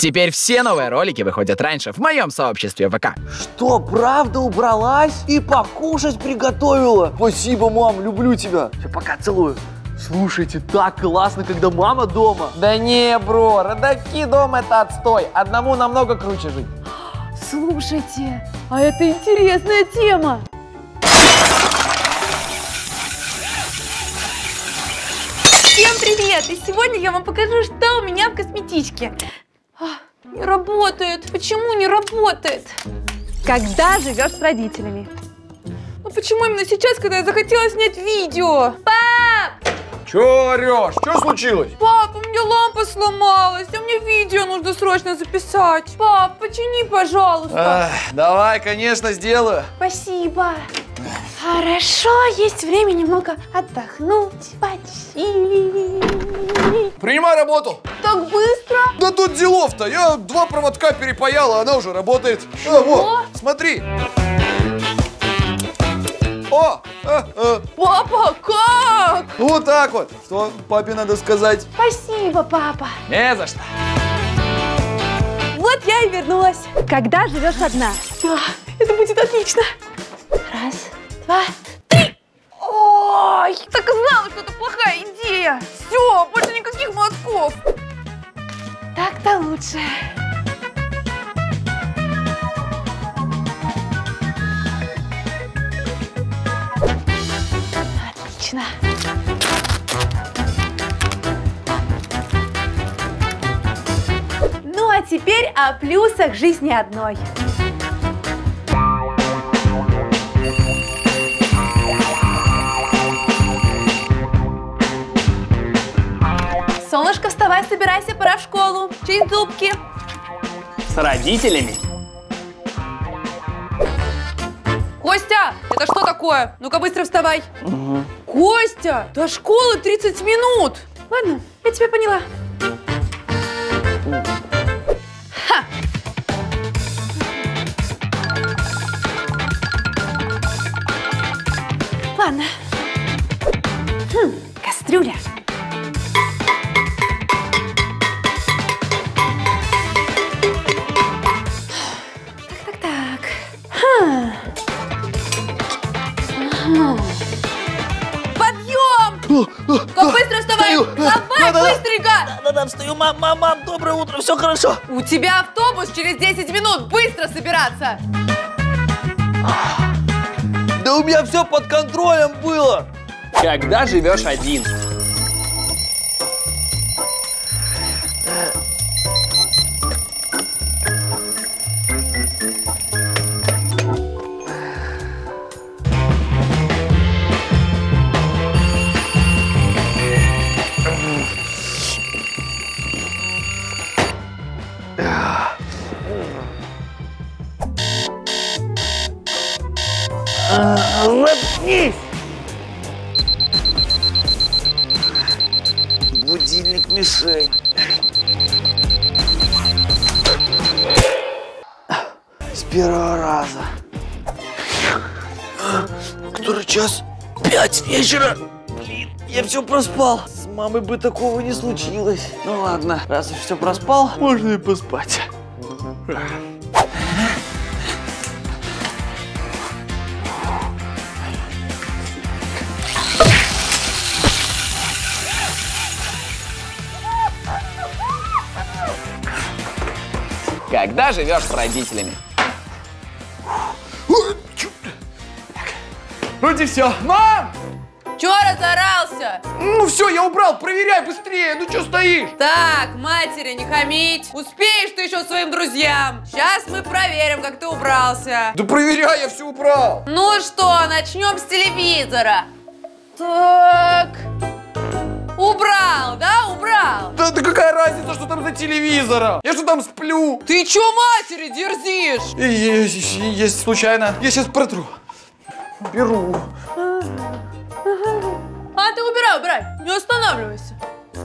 Теперь все новые ролики выходят раньше в моем сообществе ВК. Что, правда убралась и покушать приготовила? Спасибо, мам, люблю тебя. Все, пока, целую. Слушайте, так классно, когда мама дома. Да не, бро, родаки дома это отстой. Одному намного круче жить. Слушайте, а это интересная тема. Всем привет! И сегодня я вам покажу, что у меня в косметичке. Не работает. Почему не работает? Когда живешь с родителями? Ну почему именно сейчас, когда я захотела снять видео? Пап! Чё орёшь? Что случилось? Пап, у меня лампа сломалась, а мне видео нужно срочно записать. Пап, почини, пожалуйста. Давай, конечно, сделаю. Спасибо. Хорошо, есть время немного отдохнуть, почилить. Принимай работу. Так быстро? Да тут делов-то. Я 2 проводка перепаял, а она уже работает. Вот, смотри. Папа, как? Вот так вот. Что папе надо сказать? Спасибо, папа. Не за что. Вот я и вернулась. Когда живешь одна? Это будет отлично. Раз, 2, 3. Ой, так и знала, что это плохая идея. Все, больше никаких молотков. Так-то лучше. Отлично. Ну а теперь о плюсах жизни одной. Солнышко, вставай, собирайся, пора в школу. Чисть зубки. С родителями? Костя, это что такое? Ну-ка быстро вставай. Костя, до школы 30 минут. Ладно, я тебя поняла. Ха! Ладно. Кастрюля. Так. Подъем! Как быстро вставай! Давай, быстренько! Да-да, встаю, мам, доброе утро, все хорошо. У тебя автобус через 10 минут, быстро собираться! Да у меня все под контролем было. Когда живешь один? Заткнись! Будильник мешает. С первого раза. Который час? 5 вечера. Блин, я все проспал. С мамой бы такого не случилось. Ну ладно, раз я все проспал, можно и поспать. Когда живешь с родителями? Вроде все. Мам! Чё разорался? Ну все, я убрал, проверяй быстрее. Ну что стоишь? Так, матери, не хамить. Успеешь ты еще своим друзьям. Сейчас мы проверим, как ты убрался. Да проверяй, я все убрал. Ну что, начнем с телевизора. Так. Убрал, да? Убрал. Да какая разница, что там за телевизором? Я что там сплю? Ты чё матери дерзишь? Если случайно. Я сейчас протру. Беру. А ты убирай, не останавливайся.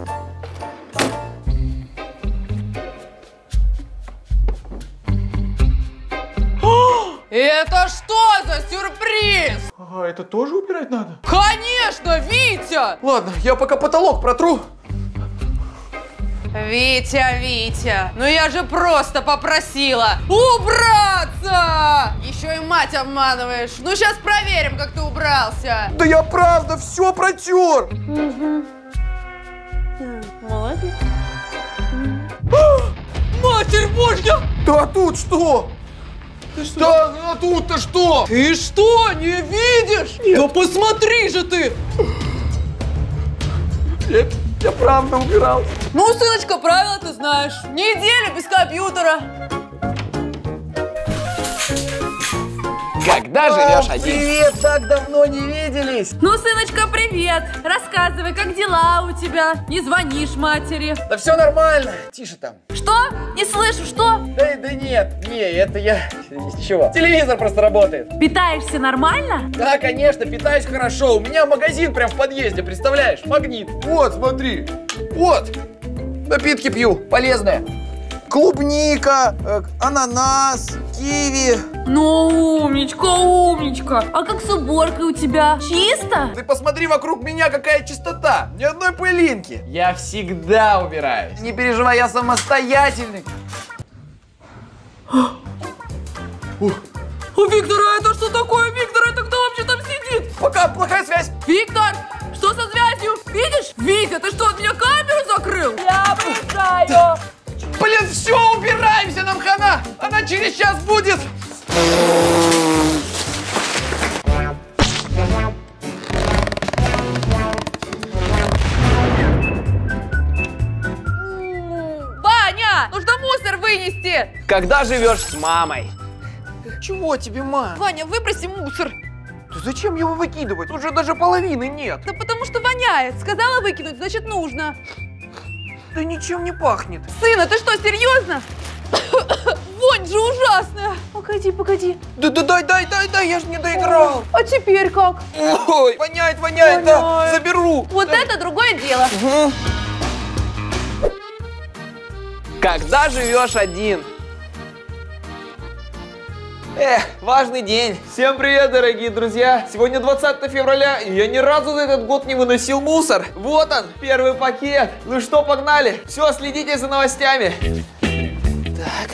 Это что за сюрприз? А это тоже убирать надо? Конечно, Витя! Ладно, я пока потолок протру. Витя, ну я же просто попросила убраться! Еще и мать обманываешь. Ну сейчас проверим, как ты убрался. Да я правда все протер. Молодец. Матерь Божья! Да тут что? Да, а тут-то что? Ты что, не видишь? Да посмотри же ты! Я правда убирал. Ну, сыночка, правила ты знаешь. Неделя без компьютера. Когда живешь один? Привет, так давно не виделись. Ну, сыночка, привет! Рассказывай, как дела у тебя? Не звонишь матери. Да все нормально. Тише там. Что? Не слышу, что? Да нет, это я... Ничего. Телевизор просто работает. Питаешься нормально? Да, конечно, питаюсь хорошо. У меня магазин прям в подъезде, представляешь? Магнит. Вот, смотри. Вот. Напитки пью. Полезное. Клубника, ананас, киви. Ну, умничка. А как с уборкой у тебя? Чисто? Ты посмотри вокруг меня, какая чистота. Ни одной пылинки. Я всегда убираюсь. Не переживай, я самостоятельный. Виктор, а это что такое? Виктор, это кто вообще там сидит? Пока, плохая связь. Виктор, что со связью? Видишь? Витя, ты что, от меня камеру закрыл? Я выезжаю. Блин, все, убираемся, нам хана. Она через час будет. Ваня, нужно мусор вынести. Когда живешь с мамой? Чего тебе, ма? Ваня, выброси мусор. Да зачем его выкидывать? Тут же даже половины нет. Да потому что воняет. Сказала выкинуть, значит нужно. Да ничем не пахнет. Сын, а ты что, серьезно? Вонь же ужасная. Погоди. Да дай, я же не доиграл. А теперь как? Ой, воняет, да, заберу. Вот это другое дело. Когда живешь один? Важный день. Всем привет, дорогие друзья. Сегодня 20 февраля, и я ни разу за этот год не выносил мусор. Вот он, первый пакет. Ну что, погнали? Все, следите за новостями. Так.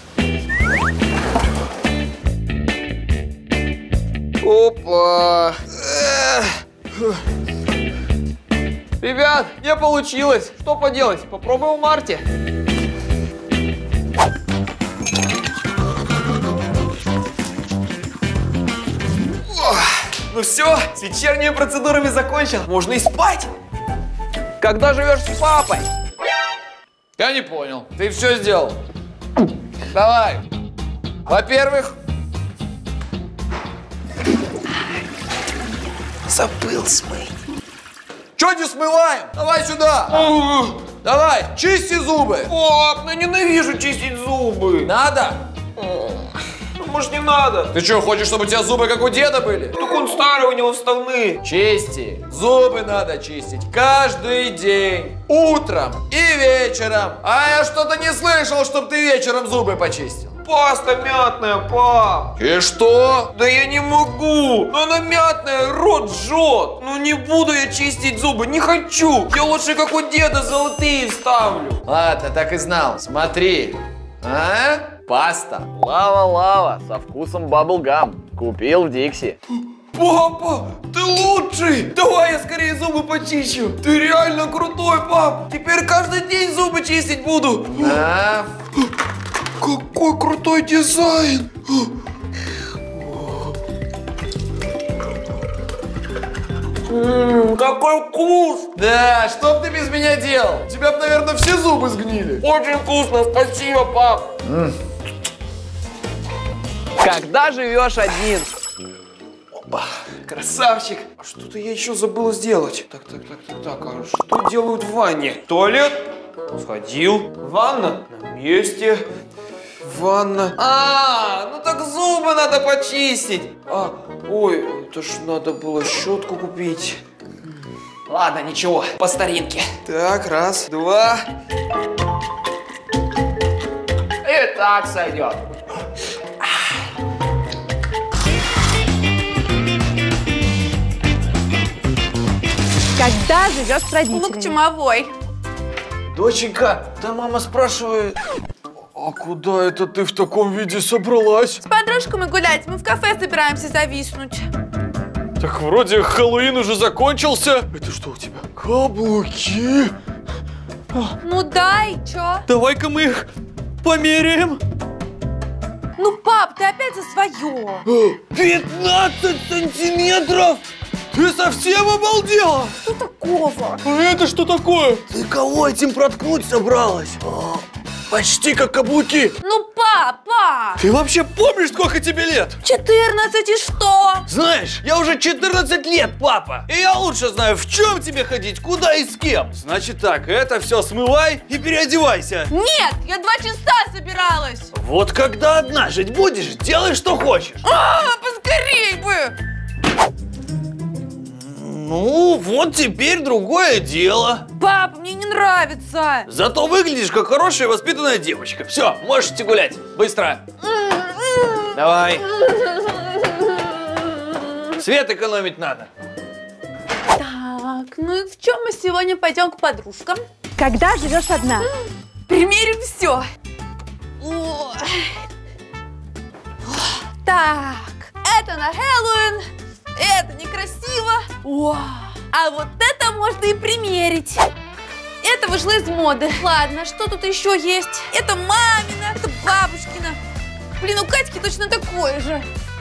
Опа. Ребят, не получилось. Что поделать? Попробуем в марте. Ну все, с вечерними процедурами закончил. Можно и спать. Когда живешь с папой? Я не понял. Ты все сделал. Давай. Во-первых, Забыл смыть. что не смываем? Давай сюда. Давай, чисти зубы. Пап, ну ненавижу чистить зубы. Надо? Может, не надо? Ты что, хочешь, чтобы у тебя зубы как у деда были? Так он старый, у него вставные. Чисти. Зубы надо чистить каждый день. Утром и вечером. А я что-то не слышал, чтобы ты вечером зубы почистил. Паста мятная, пап. И что? Да я не могу. Но она мятная, рот жжет. Ну не буду я чистить зубы, не хочу. Я лучше как у деда золотые вставлю. Ладно, так и знал. Смотри. А? Паста. Лава-лава со вкусом баблгам. Купил в Дикси. Папа, ты лучший! Давай я скорее зубы почищу. Ты реально крутой, пап. Теперь каждый день зубы чистить буду. Да. Какой крутой дизайн. Какой вкус! Да, что б ты без меня делал? У тебя бы, наверное, все зубы сгнили. Очень вкусно, спасибо, пап. Когда живешь один? Опа, красавчик. А что-то я еще забыл сделать. Так, а что делают в ванне? Туалет? Сходил. Ванна? На месте. Ванна. Ну так зубы надо почистить. Ой, это ж надо было щетку купить. Ладно, ничего, по старинке. Так, раз, два. И так сойдет. Когда живешь с родителями? Лук чумовой. Доченька, там мама спрашивает... А куда это ты в таком виде собралась? С подружками гулять, мы в кафе собираемся зависнуть. Так вроде Хэллоуин уже закончился. Это что у тебя? Каблуки? Ну дай, чё? Давай-ка мы их померяем. Ну, пап, ты опять за свое. 15 сантиметров! Ты совсем обалдела? Что такого? А это что такое? Ты кого этим проткнуть собралась? Почти как каблуки. Ну, папа! Ты вообще помнишь, сколько тебе лет? 14 и что? Знаешь, я уже 14 лет, папа. И я лучше знаю, в чем тебе ходить, куда и с кем. Значит так, это все смывай и переодевайся. Нет, я 2 часа собиралась. Вот когда одна жить будешь, делай, что хочешь. Поскорей бы! Ну, вот теперь другое дело. Пап, мне не нравится. Зато выглядишь как хорошая воспитанная девочка. Все, можешь идти гулять. Быстро. Давай. Свет экономить надо. Так, ну и в чем мы сегодня пойдем к подружкам? Когда живешь одна? Примерим все. Так, это на Хэллоуин. Это некрасиво. А вот это можно и примерить. Это вышло из моды. Ладно, что тут еще есть? Это мамина, это бабушкина. Блин, у Катьки точно такое же.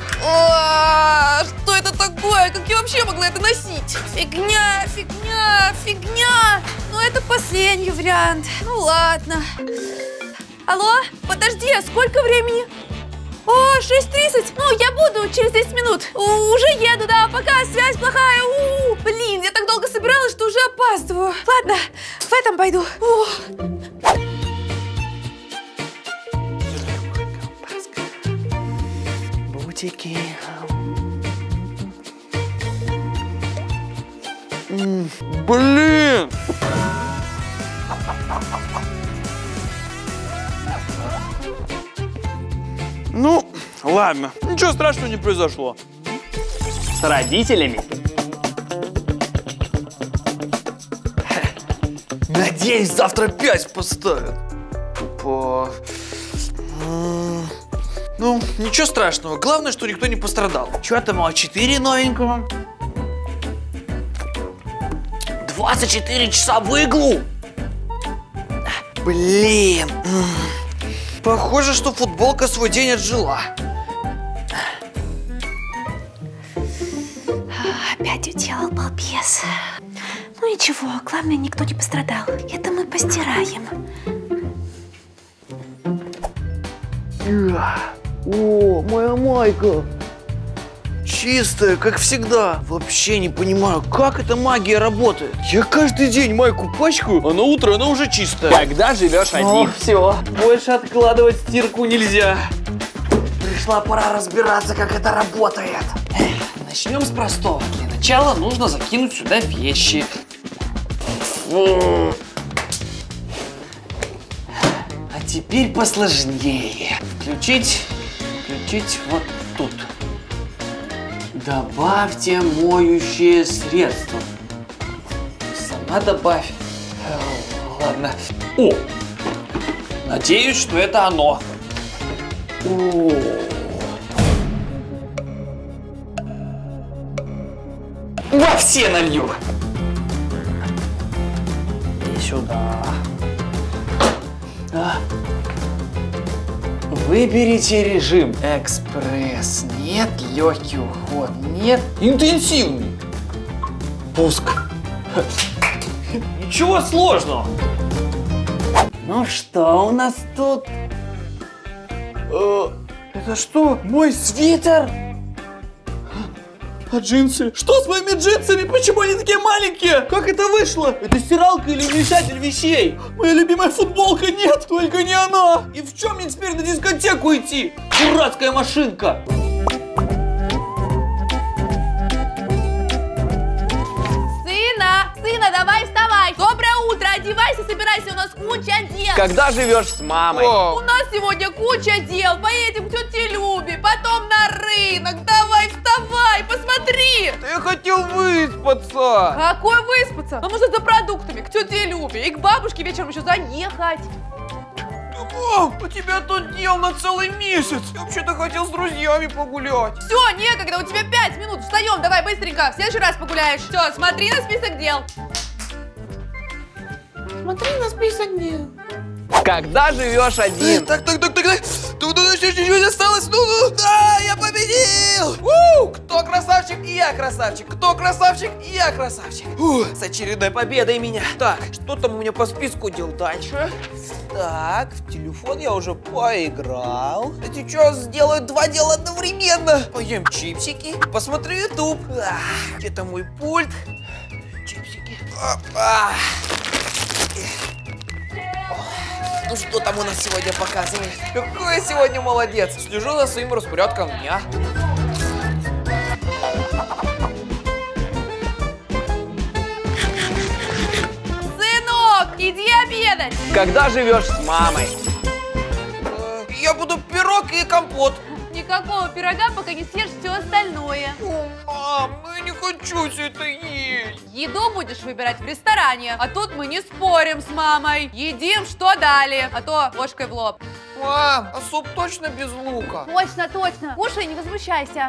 Что это такое? Как я вообще могла это носить? Фигня, фигня, фигня. Ну, это последний вариант. Ну, ладно. Алло, подожди, а сколько времени? О, 6:30. Ну, я буду через 10 минут. Уже еду, да, пока, связь плохая. Блин, я так долго собиралась, что уже опаздываю. Ладно, в этом пойду. Бутики. Блин! Ну, ладно. Ничего страшного не произошло. С родителями. Надеюсь, завтра 5 поставят. Опа. Ну, ничего страшного. Главное, что никто не пострадал. Чего там, 4 новенького? 24 часа в иглу. Блин. Похоже, что футболка свой день отжила. Опять уделал балбес. Ну ничего, главное, никто не пострадал. Это мы постираем. О, моя майка. Чистая, как всегда. Вообще не понимаю, как эта магия работает. Я каждый день майку пачкаю, а на утро она уже чистая. Когда живешь один. Все, больше откладывать стирку нельзя. Пришла пора разбираться, как это работает. Начнем с простого. Для начала нужно закинуть сюда вещи. А теперь посложнее. Включить вот тут. Добавьте моющее средство. Сама добавь. Ладно. О! Надеюсь, что это оно. О! Во все налью. И сюда. Выберите режим. Экспресс. Нет. Легкий уход. Нет. Интенсивный. Пуск. Ничего сложного. Ну что у нас тут? Это что? Мой свитер? А джинсы? Что с моими джинсами? Почему они такие маленькие? Как это вышло? Это стиралка или уменьшатель вещей? Моя любимая футболка нет, только не она. И в чем мне теперь на дискотеку идти? Дурацкая машинка. Сына, давай вставай. Доброе утро, одевайся, собирайся, у нас куча дел. Когда живешь с мамой? У нас сегодня куча дел. Поедем к тете Любе, потом на рынок. Давай вставай. давай, посмотри! Да я хотел выспаться. Какой выспаться? Нам нужно за продуктами, к тете Любе и к бабушке вечером еще заехать. Мам, у тебя тут дел на целый месяц. Я вообще-то хотел с друзьями погулять. Все, некогда, у тебя 5 минут. Встаем, давай быстренько. В следующий раз погуляешь. Все, смотри на список дел. Смотри на список дел. Когда живешь один? Так. Тут еще чуть-чуть осталось. Ну, да, я победил! Кто красавчик? Я красавчик. Кто красавчик? Я красавчик. С очередной победой меня. Так, что там у меня по списку дел дальше? Так, в телефон я уже поиграл. А сейчас сделаю 2 дела одновременно. Поем чипсики и посмотрю YouTube. Где-то мой пульт. Чипсики. Ну что там у нас сегодня показывает? Какой я сегодня молодец. Слежу за своим распорядком дня. Сынок, иди обедать. Когда живешь с мамой? Я буду пирог и компот. Никакого пирога, пока не съешь все остальное. Мам, ну я не хочу все это есть. Еду будешь выбирать в ресторане, а тут мы не спорим с мамой. Едим, что дали, а то ложкой в лоб. Мам, а суп точно без лука? Точно, точно. Кушай, не возмущайся.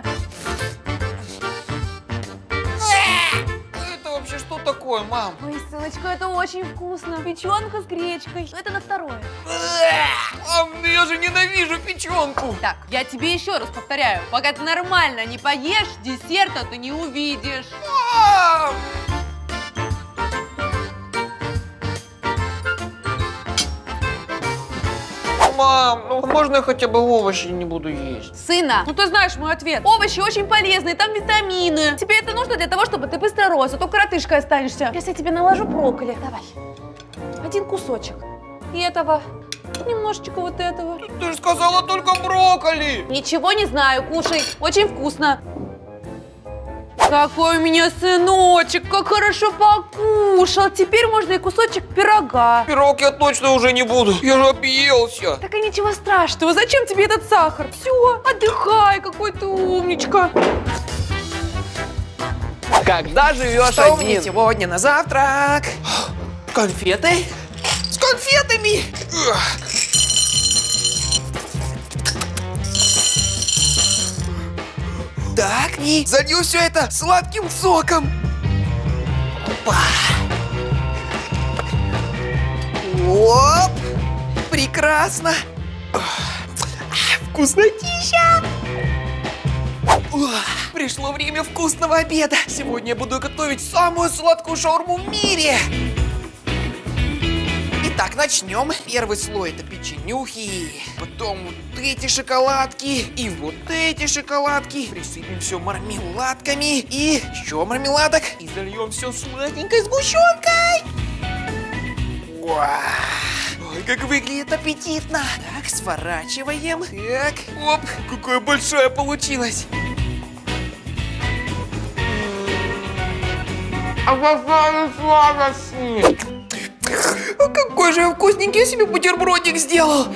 Это вообще что такое, мам? Ой, сыночка, это очень вкусно. Печенка с гречкой. Но это на второе. Мам, ну я же ненавижу печенку. Так, я тебе еще раз повторяю, пока ты нормально не поешь, десерта ты не увидишь. Мам! Мам, ну можно я хотя бы овощи не буду есть? Сына, ну ты знаешь мой ответ. Овощи очень полезные, там витамины. Тебе это нужно для того, чтобы ты быстро рос, а то коротышкой останешься. Сейчас я тебе наложу брокколи. Давай. 1 кусочек. И этого. Немножечко вот этого. Ты же сказала только брокколи. Ничего не знаю, кушай. Очень вкусно. Какой у меня сыночек, как хорошо покушал. Теперь можно и кусочек пирога. Пирог я точно уже не буду. Я же объелся. Так и ничего страшного. Зачем тебе этот сахар? Все, отдыхай, какой ты умничка. Когда живешь Что один? у меня сегодня на завтрак? Конфеты? С конфетами! Так, и залью все это сладким соком. Опа. Оп! Прекрасно! Вкуснотища! Пришло время вкусного обеда. Сегодня я буду готовить самую сладкую шаурму в мире. Итак, начнем. Первый слой это печенюхи, потом вот эти шоколадки и вот эти шоколадки. Присыпем все мармеладками и еще мармеладок. И зальем все сладенькой сгущенкой. Ой, как выглядит аппетитно. Так, сворачиваем. Так, оп, какое большое получилось. Какой же вкусненький я себе бутербродик сделал.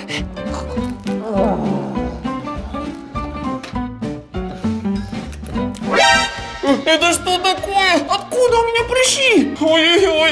Это что такое? Откуда у меня прыщи? Ой-ой-ой.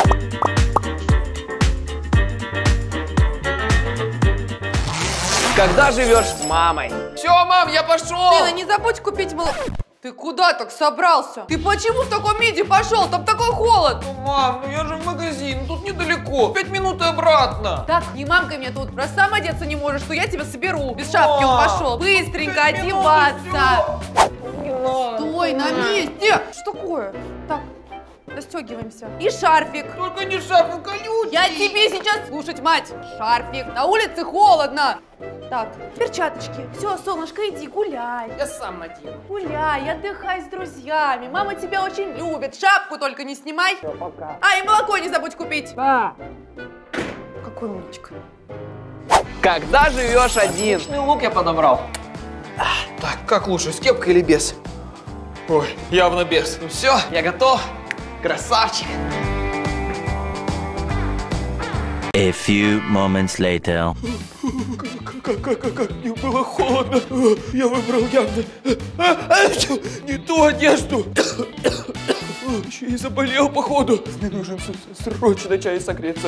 Когда живешь с мамой? Все, мам, я пошел. Сына, не забудь купить молоко. Ты куда так собрался? Ты почему в таком виде пошел? Там такой холод. Ну, мам, ну я же в магазин, тут недалеко. 5 минут и обратно. Так, не мамка мне тут. Раз сам одеться не можешь, то я тебя соберу. Без шапки он пошел. Быстренько одеваться. Стой на месте. Что такое? Так, расстегиваемся. И шарфик. Только не шарф, он колючий. Я тебе сейчас... Слушать, мать. Шарфик. На улице холодно. Так, перчаточки. Все, солнышко, иди гуляй. Я сам надену. Гуляй, отдыхай с друзьями. Мама тебя очень любит. Шапку только не снимай. Все, пока. А, и молоко не забудь купить. Да. Какой умничка. Когда живешь один? Отличный лук я подобрал. Так, как лучше, с кепкой или без? Ой, явно без. Ну все, я готов. Красавчик. A few moments later. Как мне было холодно. Я выбрал явно не ту одежду. Еще и заболел, походу. Мне нужен срочно чай согреться.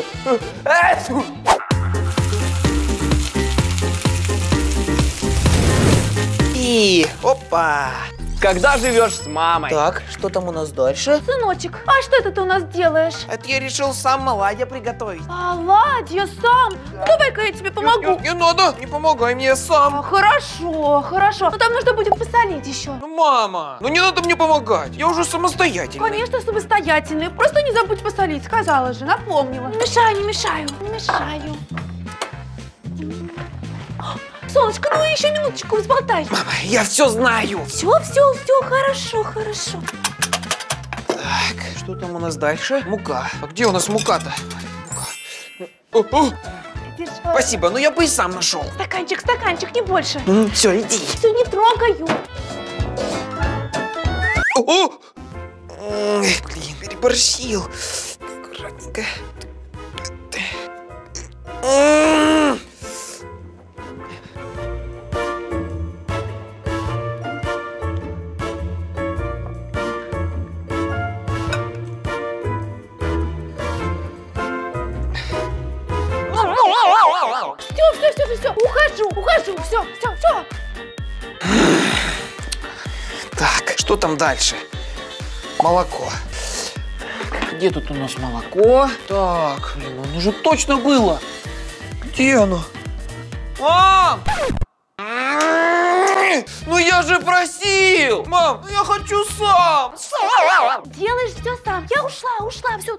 И, опа. Когда живешь с мамой? Так, что там у нас дальше? Сыночек, а что это ты у нас делаешь? Это я решил сам оладья приготовить. Оладья сам? Ну, давай-ка я тебе помогу. Не надо, не помогай мне сам. Хорошо, хорошо. Но там нужно будет посолить еще. Ну, мама, ну не надо мне помогать. Я уже самостоятельный. Конечно, самостоятельный. Просто не забудь посолить, сказала же, напомнила. Не мешаю, не мешаю, не мешаю. Солнышко, ну еще минуточку взболтай. Мама, я все знаю. Все, хорошо, хорошо. Так, что там у нас дальше? Мука. А где у нас мука-то? Мука. Держи. Спасибо, но я бы и сам нашел. Стаканчик, не больше. Все, иди. Все, не трогаю. Блин, переборщил. Аккуратненько. Все, ухожу, все. Так, что там дальше? Молоко. Где тут у нас молоко? Так, блин, оно же точно было. Где оно? Мам! Ну я же просил! Мам, ну я хочу сам! Делаешь все сам. Я ушла, все.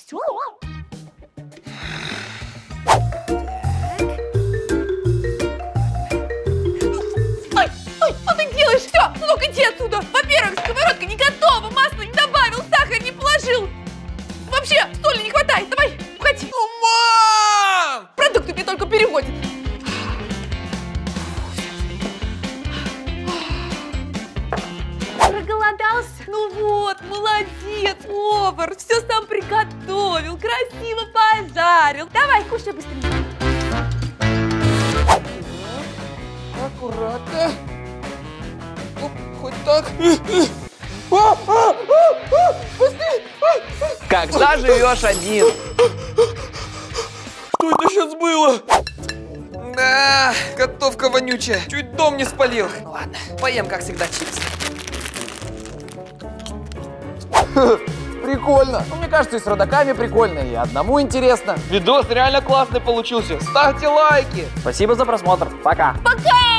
Ой, что ты делаешь? Все, сынок, иди отсюда. Во-первых, сковородка не готова, масло не добавил, сахар не положил. Вообще, соли не хватает. Давай, уходи. Ну, мам! Продукты мне только переводят. Проголодался? Ну вот, молодец, повар. Все сам приготовил, красиво пожарил. Давай, кушай быстрее. Аккуратно. Оп, хоть так. Когда живешь один? Что это сейчас было? Да, готовка вонючая. Чуть дом не спалил. Ладно, поем, как всегда, чипсы. Прикольно. Ну, мне кажется, и с родаками прикольно, и одному интересно. Видос реально классный получился. Ставьте лайки. Спасибо за просмотр. Пока. Пока!